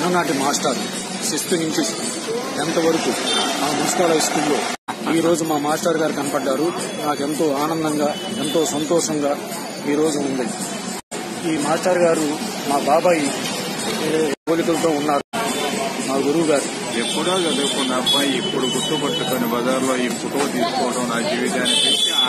చిన్ననాటి master 6th నుంచి 10th వరకు మా మున్సిపల్ హై స్కూల్లో ఈ రోజు మా మాస్టర్ గారు కనపడ్డారు. నాకెంతో ఆనందంగా, ఎంతో సంతోషంగా ఈ రోజు ఉంది. ఈ మాస్టర్ గారు మా బాబాయ్ పోలికలతో ఉన్నారు. మా గురువు గారు ఎప్పుడో చదువుకున్న అబ్బాయి ఇప్పుడు గుర్తుపట్టుకుని బజార్లో ఈ ఫోటో తీసుకోవడం నా జీవితానికి